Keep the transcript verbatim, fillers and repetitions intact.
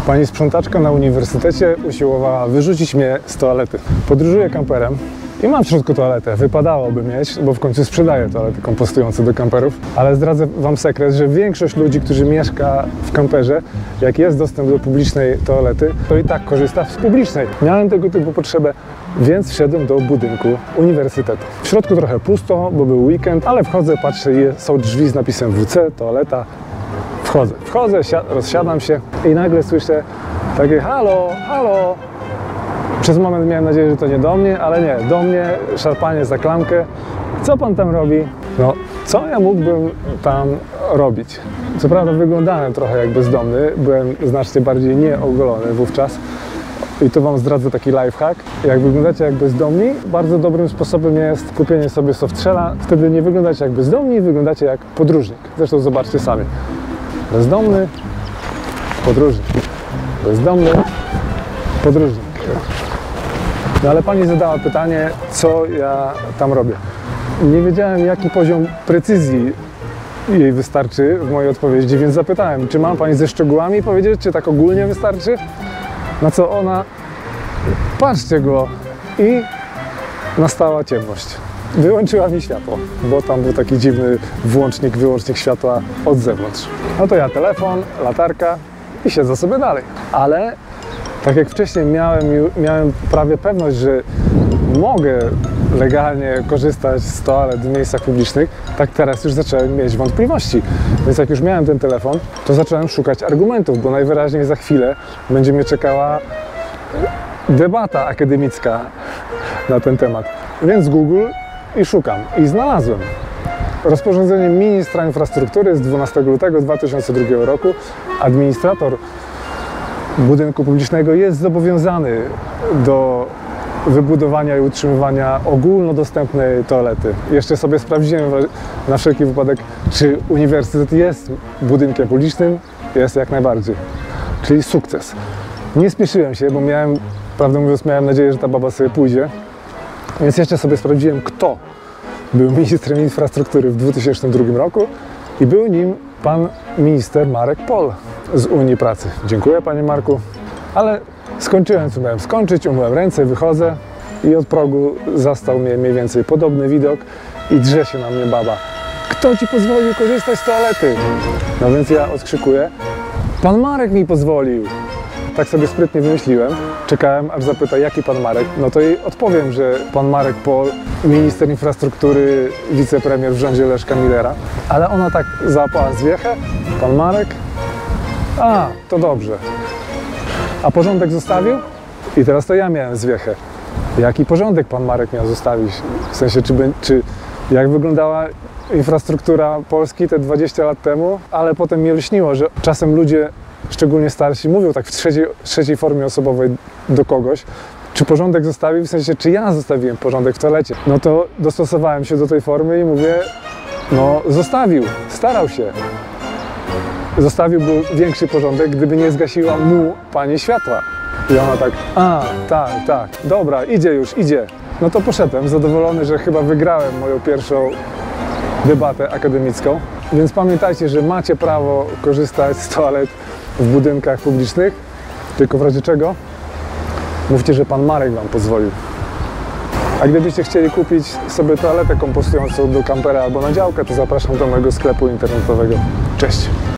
Pani sprzątaczka na uniwersytecie usiłowała wyrzucić mnie z toalety. Podróżuję kamperem i mam w środku toaletę. Wypadałoby mieć, bo w końcu sprzedaję toalety kompostujące do kamperów. Ale zdradzę Wam sekret, że większość ludzi, którzy mieszka w kamperze, jak jest dostęp do publicznej toalety, to i tak korzysta z publicznej. Miałem tego typu potrzebę, więc wszedłem do budynku uniwersytetu. W środku trochę pusto, bo był weekend, ale wchodzę, patrzę, są drzwi z napisem W C, toaleta. Wchodzę, wchodzę, rozsiadam się i nagle słyszę takie halo, halo. Przez moment miałem nadzieję, że to nie do mnie, ale nie, do mnie, szarpanie za klamkę. Co pan tam robi? No, co ja mógłbym tam robić? Co prawda wyglądałem trochę jak bezdomny, byłem znacznie bardziej nieogolony wówczas. I tu Wam zdradzę taki lifehack. Jak wyglądacie jak bezdomni, bardzo dobrym sposobem jest kupienie sobie softshella. Wtedy nie wyglądacie jak bezdomni, wyglądacie jak podróżnik. Zresztą zobaczcie sami. Bezdomny, podróżnik. Bezdomny, podróżnik. No ale pani zadała pytanie, co ja tam robię. Nie wiedziałem, jaki poziom precyzji jej wystarczy w mojej odpowiedzi, więc zapytałem, czy mam pani ze szczegółami powiedzieć, czy tak ogólnie wystarczy? Na co ona, patrzcie go, i nastała ciemność. Wyłączyła mi światło, bo tam był taki dziwny włącznik, wyłącznik światła od zewnątrz. No to ja telefon, latarka i siedzę sobie dalej. Ale tak jak wcześniej miałem, miałem prawie pewność, że mogę legalnie korzystać z toalet w miejscach publicznych, tak teraz już zacząłem mieć wątpliwości. Więc jak już miałem ten telefon, to zacząłem szukać argumentów, bo najwyraźniej za chwilę będzie mnie czekała debata akademicka na ten temat. Więc Google i szukam. I znalazłem. Rozporządzenie ministra infrastruktury z dwunastego lutego dwa tysiące drugiego roku. Administrator budynku publicznego jest zobowiązany do wybudowania i utrzymywania ogólnodostępnej toalety. Jeszcze sobie sprawdziłem na wszelki wypadek, czy uniwersytet jest budynkiem publicznym. Jest jak najbardziej. Czyli sukces. Nie spieszyłem się, bo miałem, prawdę mówiąc, miałem nadzieję, że ta baba sobie pójdzie. Więc jeszcze sobie sprawdziłem, kto był ministrem infrastruktury w dwa tysiące drugim roku i był nim pan minister Marek Pol z Unii Pracy. Dziękuję, panie Marku. Ale skończyłem, co miałem skończyć, umyłem ręce, wychodzę i od progu zastał mnie mniej więcej podobny widok i drze się na mnie baba. Kto ci pozwolił korzystać z toalety? No więc ja odkrzykuję, pan Marek mi pozwolił. Tak sobie sprytnie wymyśliłem. Czekałem, aż zapyta, jaki pan Marek. No to jej odpowiem, że pan Marek Pol, minister infrastruktury, wicepremier w rządzie Leszka Millera. Ale ona tak załapała zwiechę. Pan Marek? A, to dobrze. A porządek zostawił? I teraz to ja miałem zwiechę. Jaki porządek pan Marek miał zostawić? W sensie, czy, czy jak wyglądała infrastruktura Polski te dwadzieścia lat temu? Ale potem mi lśniło, że czasem ludzie, szczególnie starsi, mówią tak w trzeciej, trzeciej formie osobowej do kogoś, czy porządek zostawił, w sensie, czy ja zostawiłem porządek w toalecie. No to dostosowałem się do tej formy i mówię, no zostawił, starał się. Zostawiłby większy porządek, gdyby nie zgasiła mu pani światła. I ona tak, a, tak, tak, dobra, idzie już, idzie. No to poszedłem, zadowolony, że chyba wygrałem moją pierwszą debatę akademicką. Więc pamiętajcie, że macie prawo korzystać z toalet w budynkach publicznych, tylko w razie czego mówcie, że pan Marek wam pozwolił. A gdybyście chcieli kupić sobie toaletę kompostującą do kampera albo na działkę, to zapraszam do mojego sklepu internetowego. Cześć!